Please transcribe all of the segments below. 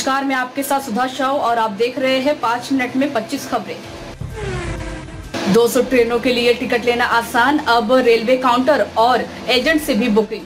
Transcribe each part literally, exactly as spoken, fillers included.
नमस्कार, मैं आपके साथ सुधा शाह और आप देख रहे हैं पाँच मिनट में पच्चीस खबरें। दो सौ ट्रेनों के लिए टिकट लेना आसान, अब रेलवे काउंटर और एजेंट से भी बुकिंग।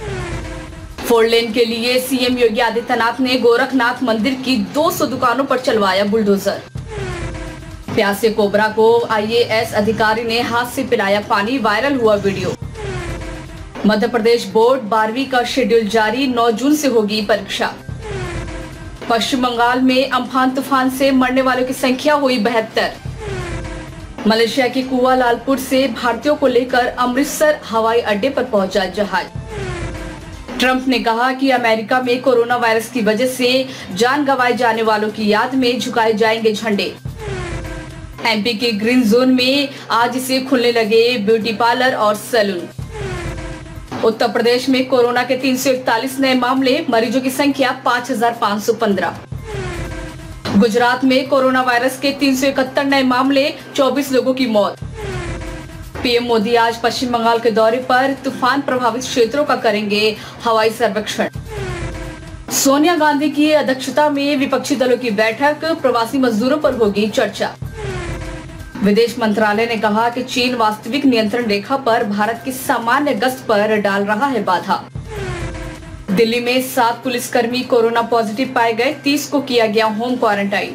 फोर लेन के लिए सीएम योगी आदित्यनाथ ने गोरखनाथ मंदिर की दो सौ दुकानों पर चलवाया बुलडोजर। प्यासे कोबरा को आईएएस अधिकारी ने हाथ से पिलाया पानी, वायरल हुआ वीडियो। मध्य प्रदेश बोर्ड बारहवीं का शेड्यूल जारी, नौ जून से होगी परीक्षा। पश्चिम बंगाल में अम्फान तूफान से मरने वालों की संख्या हुई बहत्तर। मलेशिया के कुआलालंपुर से भारतीयों को लेकर अमृतसर हवाई अड्डे पर पहुंचा जहाज। ट्रंप ने कहा कि अमेरिका में कोरोना वायरस की वजह से जान गंवाए जाने वालों की याद में झुकाए जाएंगे झंडे। एमपी के ग्रीन जोन में आज से खुलने लगे ब्यूटी पार्लर और सैलून। उत्तर प्रदेश में कोरोना के तीन सौ इकतालीस नए मामले, मरीजों की संख्या पाँच हजार पाँच सौ पंद्रह। गुजरात में कोरोना वायरस के तीन सौ इकहत्तर नए मामले, चौबीस लोगों की मौत। पीएम मोदी आज पश्चिम बंगाल के दौरे पर तूफान प्रभावित क्षेत्रों का करेंगे हवाई सर्वेक्षण। सोनिया गांधी की अध्यक्षता में विपक्षी दलों की बैठक, प्रवासी मजदूरों पर होगी चर्चा। विदेश मंत्रालय ने कहा कि चीन वास्तविक नियंत्रण रेखा पर भारत की सामान्य गश्त पर डाल रहा है बाधा। दिल्ली में सात पुलिसकर्मी कोरोना पॉजिटिव पाए गए, तीस को किया गया होम क्वारंटाइन।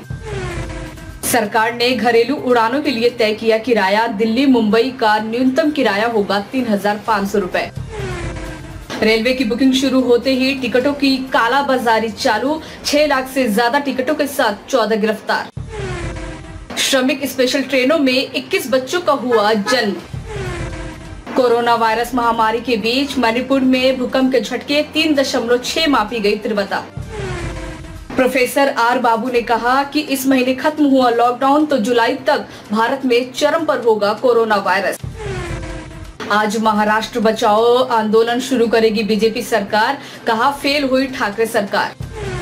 सरकार ने घरेलू उड़ानों के लिए तय किया किराया, दिल्ली मुंबई का न्यूनतम किराया होगा तीन हजार पाँच सौ रुपए। रेलवे की बुकिंग शुरू होते ही टिकटों की कालाबाजारी चालू, छह लाख से ज्यादा टिकटों के साथ चौदह गिरफ्तार। श्रमिक स्पेशल ट्रेनों में इक्कीस बच्चों का हुआ जन्म। कोरोना वायरस महामारी के बीच मणिपुर में भूकंप के झटके, तीन दशमलव छह मापी गई तीव्रता। प्रोफेसर आर बाबू ने कहा कि इस महीने खत्म हुआ लॉकडाउन तो जुलाई तक भारत में चरम पर होगा कोरोना वायरस। आज महाराष्ट्र बचाओ आंदोलन शुरू करेगी बीजेपी सरकार, कहा फेल हुई ठाकरे सरकार।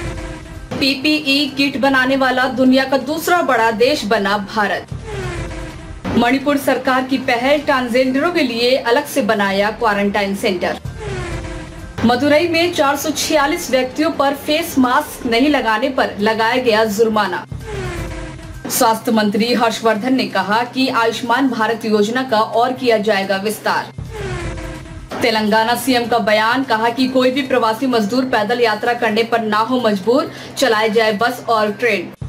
पीपीई किट बनाने वाला दुनिया का दूसरा बड़ा देश बना भारत। मणिपुर सरकार की पहल, ट्रांसजेंडरों के लिए अलग से बनाया क्वारंटाइन सेंटर। मदुरई में चार सौ छियालीस व्यक्तियों पर फेस मास्क नहीं लगाने पर लगाया गया जुर्माना। स्वास्थ्य मंत्री हर्षवर्धन ने कहा कि आयुष्मान भारत योजना का और किया जाएगा विस्तार। तेलंगाना सीएम का बयान, कहा कि कोई भी प्रवासी मजदूर पैदल यात्रा करने पर ना हो मजबूर, चलाए जाए बस और ट्रेन।